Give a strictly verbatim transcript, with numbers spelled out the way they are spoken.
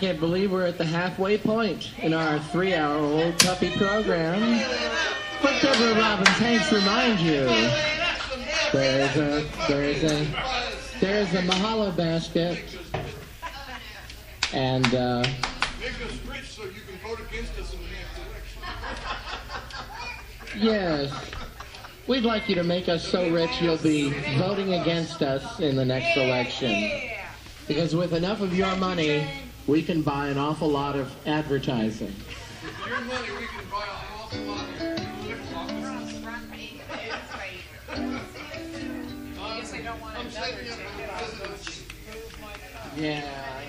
can't believe we're at the halfway point in our three-hour-old puppy program. But Deborah Robbins Hanks remind you, there's a, there's a, there's a mahalo basket, and uh, make us rich so you can vote against us in the next election. Yes, we'd like you to make us so rich you'll be voting against us in the next election. Because with enough of your money, we can buy an awful lot of advertising. With your money, we can buy an awful lot of lip gloss. I guess I don't want another ticket. Yeah.